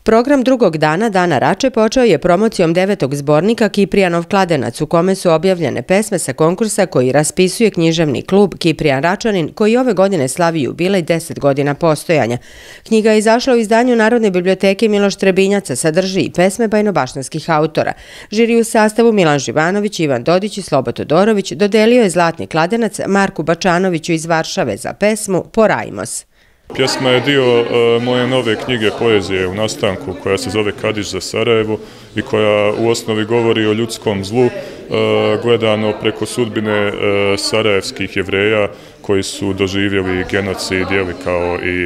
Program drugog dana, Dana Rače, počeo je promocijom 9. zbornika Kiprijanov kladenac, u kome su objavljene pesme sa konkursa koji raspisuje književni klub Kiprijan Račanin, koji ove godine slavi jubilej 10 godina postojanja. Knjiga je izašla u izdanju Narodne biblioteke Miloš Trebinjaca, sadrži i pesme bajnobaštanskih autora. Žiri u sastavu Milan Živanović, Ivan Dodić i Slobo Todorović dodelio je zlatni kladenac Marku Bačanoviću iz Varšave za pesmu Porajmos. Pjesma je dio moje nove knjige poezije u nastanku koja se zove Kadiš za Sarajevo i koja u osnovi govori o ljudskom zlu gledano preko sudbine sarajevskih Jevreja koji su doživjeli genocid kao i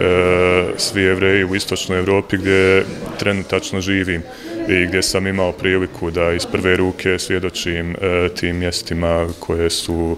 svi Jevreji u istočnoj Evropi gdje trenutačno živim i gdje sam imao priliku da iz prve ruke svjedočim tim mjestima koje su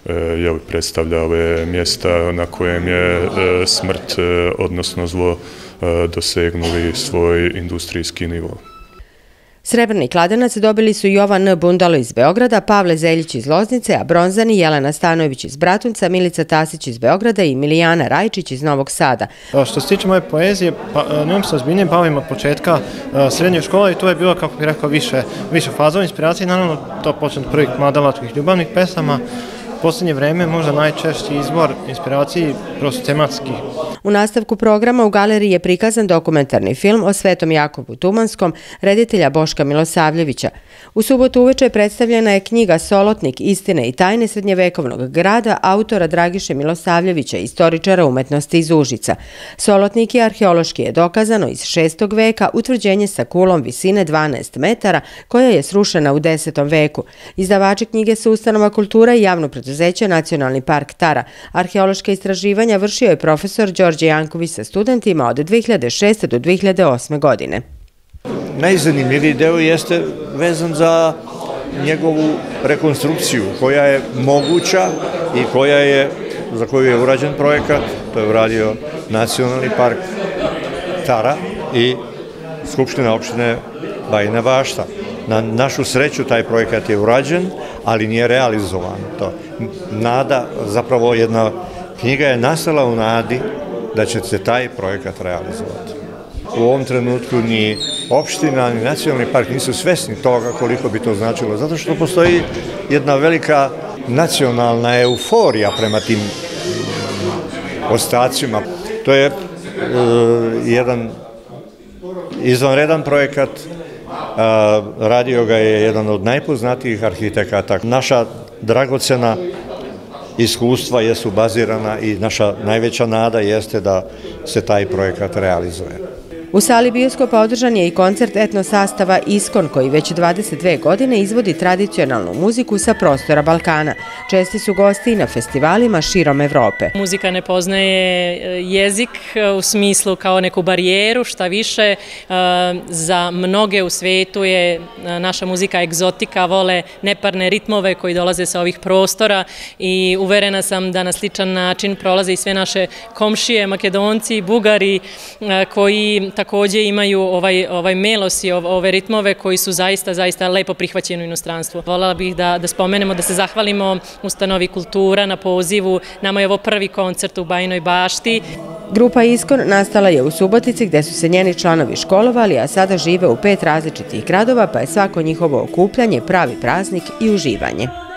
predstavljale mjesta na kojem je smrt, odnosno zlo, dosegnuli svoj industrijski nivo. Srebrni kladenac dobili su Jovan N. Bundalo iz Beograda, Pavle Zeljić iz Loznice, a bronzani Jelena Stanojević iz Bratunca, Milica Tasić iz Beograda i Milijana Rajčić iz Novog Sada. Što se tiče moje poezije, njom se ozbiljnije bavim od početka srednje škole i to je bilo, kako bih rekao, više fazova inspiracije. Naravno, to počne od prvih mladalačkih ljubavnih pesama. U posljednje vreme možda najčešći izvor inspiraciji prosto tematski. U nastavku programa u galeriji je prikazan dokumentarni film o Svetom Jakovu Tumanskom, reditelja Boška Milosavljevića. U subotu uveče predstavljena je knjiga Solotnik, istine i tajne srednjevekovnog grada autora Dragiše Milosavljevića, istoričara umetnosti iz Užica. Solotnik je arheološki je dokazano iz 6. veka, utvrđenje sa kulom visine 12 metara koja je srušena u 10. veku. Izdavači knjige su Ustanova kultura i javno preduzeće Nacionalni park Tara. Arheološka istraživanja vršio je profesor Đorđe Janković sa studentima od 2006. do 2008. godine. Najzanimljiviji deo jeste vezan za njegovu rekonstrukciju koja je moguća i za koju je urađen projekat. To je uradio Nacionalni park Tara i Skupština opštine Bajina Bašta. Na našu sreću taj projekat je urađen, ali nije realizovan. Nada, zapravo jedna knjiga je nastala u nadi da će se taj projekat realizovati. U ovom trenutku ni opština, ni Nacionalni park nisu svesni toga koliko bi to značilo, zato što postoji jedna velika nacionalna euforija prema tim ostacima. To je jedan izvanredan projekat. Radio ga je jedan od najpoznatijih arhitekata. Naša dragocena iskustva jesu bazirana i naša najveća nada jeste da se taj projekat realizuje. U sali bioskopa održan je i koncert etno sastava Iskon, koji već 22 godine izvodi tradicionalnu muziku sa prostora Balkana. Česti su gosti i na festivalima širom Evrope. Muzika ne poznaje jezik u smislu kao neku barijeru, šta više za mnoge u svetu je naša muzika egzotika, vole neparne ritmove koji dolaze sa ovih prostora i uverena sam da na sličan način prolaze i sve naše komšije, Makedonci i Bugari koji također imaju ovaj melos i ove ritmove koji su zaista lepo prihvaćeni u inostranstvu. Voljela bih da spomenemo, da se zahvalimo Ustanovi kultura na pozivu. Nama je ovo prvi koncert u Bajinoj Bašti. Grupa Iskon nastala je u Subotici gde su se njeni članovi školovali, a sada žive u 5 različitih gradova, pa je svako njihovo okupljanje pravi praznik i uživanje.